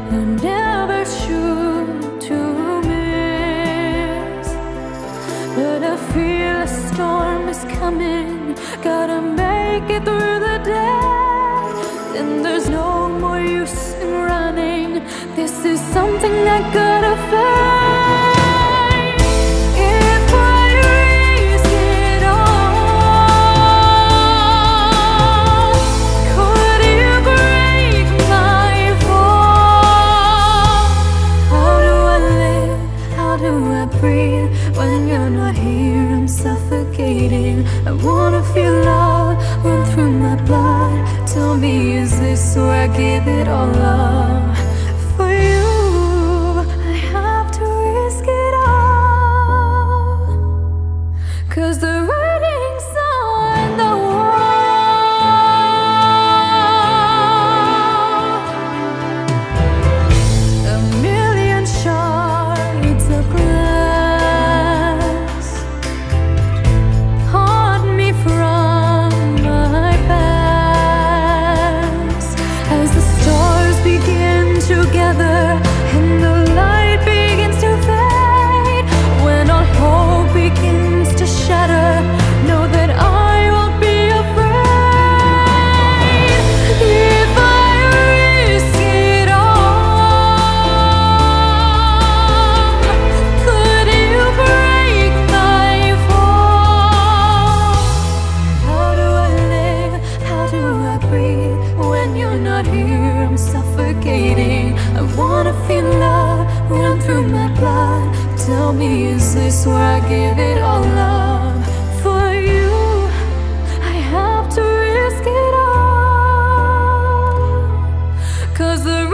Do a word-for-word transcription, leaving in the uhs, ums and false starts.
and never shoot to miss. But I feel a storm is coming, gotta make it through the day. Then there's no more use in running, this is something I gotta face. If I risk it all, could you break my fall? How do I live, how do I breathe when you're not here? I'm suffocating. I wanna feel love run through my blood. Tell me, is this where I give it all up? For you, I have to risk it all, 'cause the writing's on the wall. A million shards of glass haunt me from my past, as the stars begin together and the light begins to fade. When all hope begins to shatter, know that I won't be afraid. If I risk it all, could you break my fall? How do I live, how do I breathe when you're not here? I'm suffocating. I wanna feel love run through my blood. Tell me, is this where I give it all up? For you, I have to risk it all, 'cause the